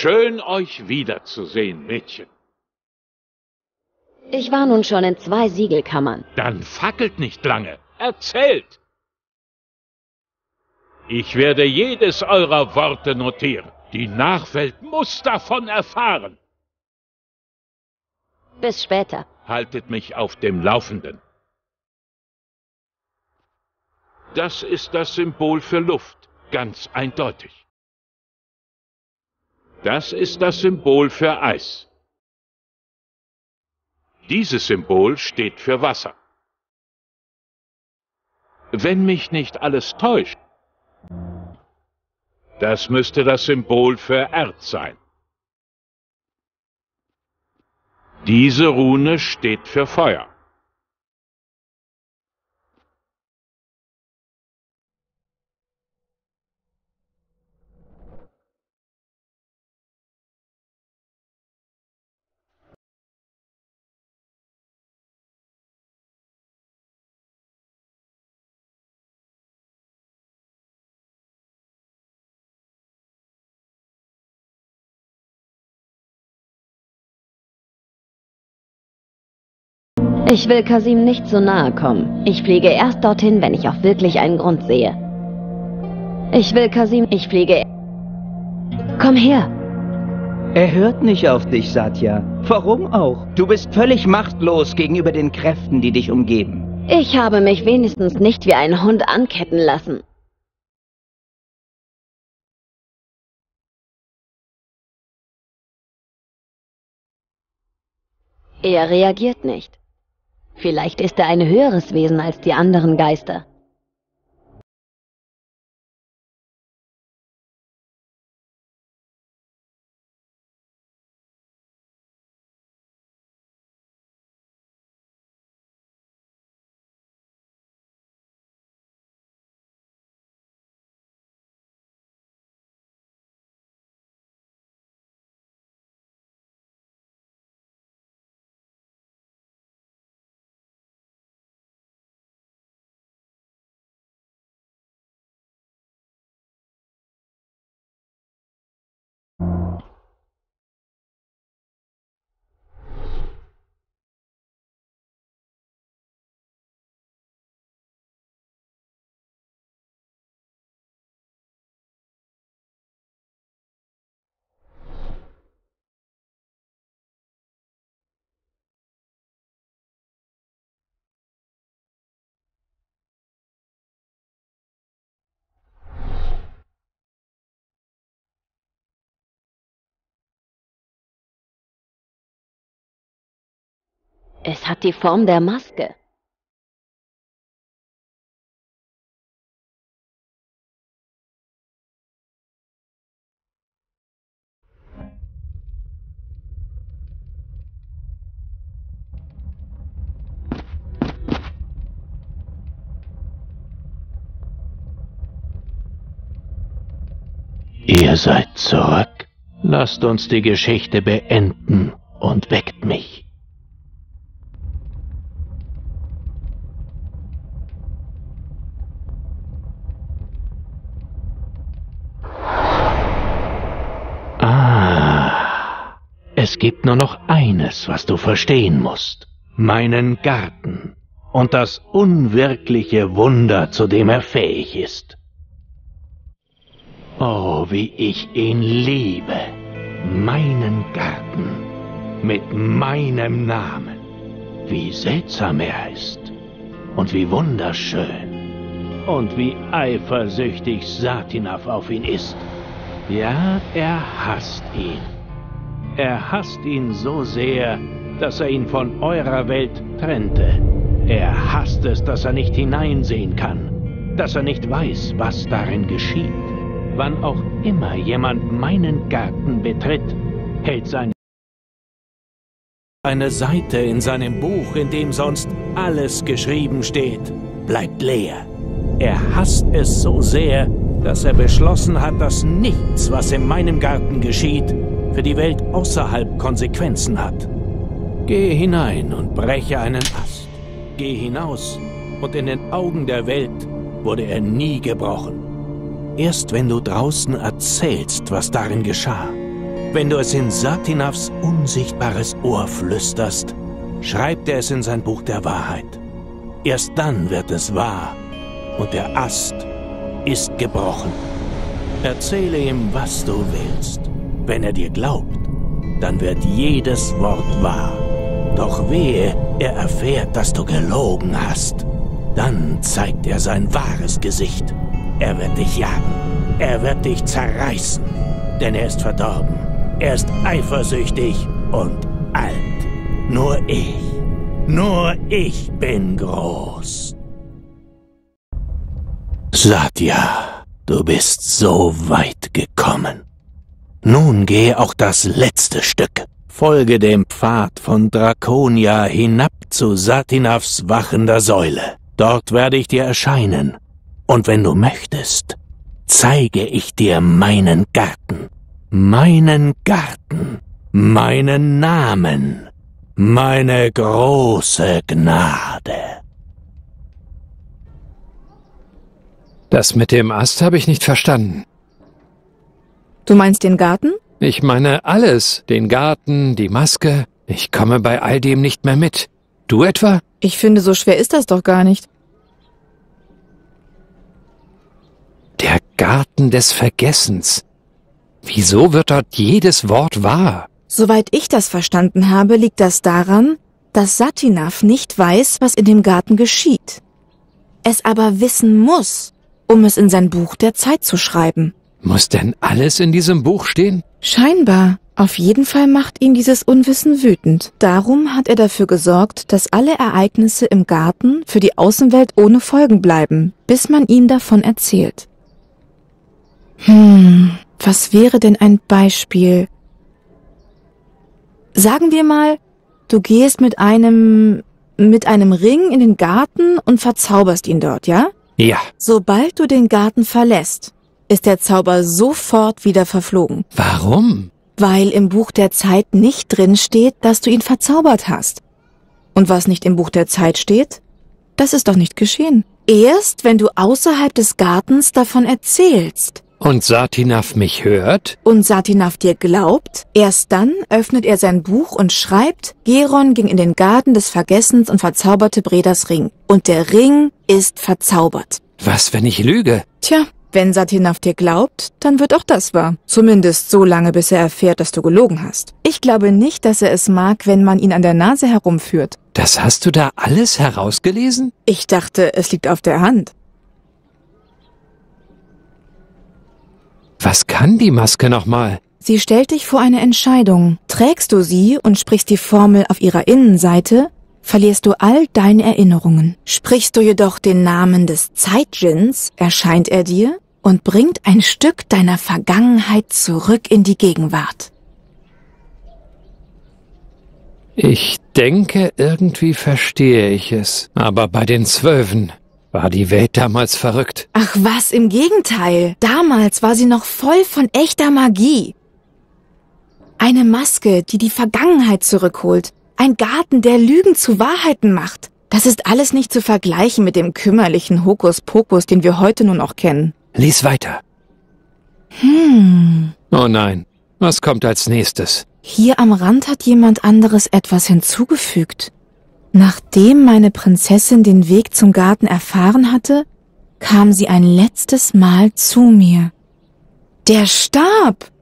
Schön, euch wiederzusehen, Mädchen. Ich war nun schon in 2 Siegelkammern. Dann fackelt nicht lange. Erzählt! Ich werde jedes eurer Worte notieren. Die Nachwelt muss davon erfahren. Bis später. Haltet mich auf dem Laufenden. Das ist das Symbol für Luft, ganz eindeutig. Das ist das Symbol für Eis. Dieses Symbol steht für Wasser. Wenn mich nicht alles täuscht, das müsste das Symbol für Erz sein. Diese Rune steht für Feuer. Ich will Kasim nicht zu nahe kommen. Ich fliege erst dorthin, wenn ich auch wirklich einen Grund sehe. Ich fliege... Komm her! Er hört nicht auf dich, Satya. Warum auch? Du bist völlig machtlos gegenüber den Kräften, die dich umgeben. Ich habe mich wenigstens nicht wie ein Hund anketten lassen. Er reagiert nicht. Vielleicht ist er ein höheres Wesen als die anderen Geister. Es hat die Form der Maske. Ihr seid zurück. Lasst uns die Geschichte beenden und weckt mich. Es gibt nur noch eines, was du verstehen musst. Meinen Garten und das unwirkliche Wunder, zu dem er fähig ist. Oh, wie ich ihn liebe. Meinen Garten mit meinem Namen. Wie seltsam er ist und wie wunderschön. Und wie eifersüchtig Satinav auf ihn ist. Ja, er hasst ihn. Er hasst ihn so sehr, dass er ihn von eurer Welt trennte. Er hasst es, dass er nicht hineinsehen kann, dass er nicht weiß, was darin geschieht. Wann auch immer jemand meinen Garten betritt, hält eine Seite in seinem Buch, in dem sonst alles geschrieben steht, bleibt leer. Er hasst es so sehr, dass er beschlossen hat, dass nichts, was in meinem Garten geschieht, für die Welt außerhalb Konsequenzen hat. Gehe hinein und breche einen Ast. Geh hinaus, und in den Augen der Welt wurde er nie gebrochen. Erst wenn du draußen erzählst, was darin geschah, Wenn du es in Satinavs unsichtbares Ohr flüsterst, schreibt er es in sein Buch der Wahrheit. Erst dann wird es wahr und der Ast ist gebrochen. Erzähle ihm, was du willst. Wenn er dir glaubt, dann wird jedes Wort wahr. Doch wehe, er erfährt, dass du gelogen hast. Dann zeigt er sein wahres Gesicht. Er wird dich jagen. Er wird dich zerreißen. Denn er ist verdorben. Er ist eifersüchtig und alt. Nur ich bin groß. Satya, du bist so weit gekommen. Nun geh auch das letzte Stück. Folge dem Pfad von Draconia hinab zu Satinavs wachender Säule. Dort werde ich dir erscheinen. Und wenn du möchtest, zeige ich dir meinen Garten. Meinen Garten. Meinen Namen. Meine große Gnade. Das mit dem Ast habe ich nicht verstanden. Du meinst den Garten? Ich meine alles. Den Garten, die Maske. Ich komme bei all dem nicht mehr mit. Du etwa? Ich finde, so schwer ist das doch gar nicht. Der Garten des Vergessens. Wieso wird dort jedes Wort wahr? Soweit ich das verstanden habe, liegt das daran, dass Satinav nicht weiß, was in dem Garten geschieht. Es aber wissen muss, um es in sein Buch der Zeit zu schreiben. Muss denn alles in diesem Buch stehen? Scheinbar. Auf jeden Fall macht ihn dieses Unwissen wütend. Darum hat er dafür gesorgt, dass alle Ereignisse im Garten für die Außenwelt ohne Folgen bleiben, bis man ihm davon erzählt. Was wäre denn ein Beispiel? Sagen wir mal, du gehst mit einem Ring in den Garten und verzauberst ihn dort, ja? Ja. Sobald du den Garten verlässt, ist der Zauber sofort wieder verflogen. Warum? Weil im Buch der Zeit nicht drin steht, dass du ihn verzaubert hast. Und was nicht im Buch der Zeit steht, das ist doch nicht geschehen. Erst wenn du außerhalb des Gartens davon erzählst. Und Satinav mich hört? Und Satinav dir glaubt, erst dann öffnet er sein Buch und schreibt, Geron ging in den Garten des Vergessens und verzauberte Bredas Ring. Und der Ring ist verzaubert. Was, wenn ich lüge? Tja, wenn Satinav dir glaubt, dann wird auch das wahr. Zumindest so lange, bis er erfährt, dass du gelogen hast. Ich glaube nicht, dass er es mag, wenn man ihn an der Nase herumführt. Das hast du da alles herausgelesen? Ich dachte, es liegt auf der Hand. Was kann die Maske nochmal? Sie stellt dich vor eine Entscheidung. Trägst du sie und sprichst die Formel auf ihrer Innenseite, verlierst du all deine Erinnerungen. Sprichst du jedoch den Namen des Zeitdjinns, erscheint er dir und bringt ein Stück deiner Vergangenheit zurück in die Gegenwart. Ich denke, irgendwie verstehe ich es. Aber bei den 12 war die Welt damals verrückt. Ach was, im Gegenteil. Damals war sie noch voll von echter Magie. Eine Maske, die die Vergangenheit zurückholt. Ein Garten, der Lügen zu Wahrheiten macht. Das ist alles nicht zu vergleichen mit dem kümmerlichen Hokuspokus, den wir heute nur noch kennen. Lies weiter. Oh nein, was kommt als nächstes? Hier am Rand hat jemand anderes etwas hinzugefügt. Nachdem meine Prinzessin den Weg zum Garten erfahren hatte, kam sie ein letztes Mal zu mir. Der Stab!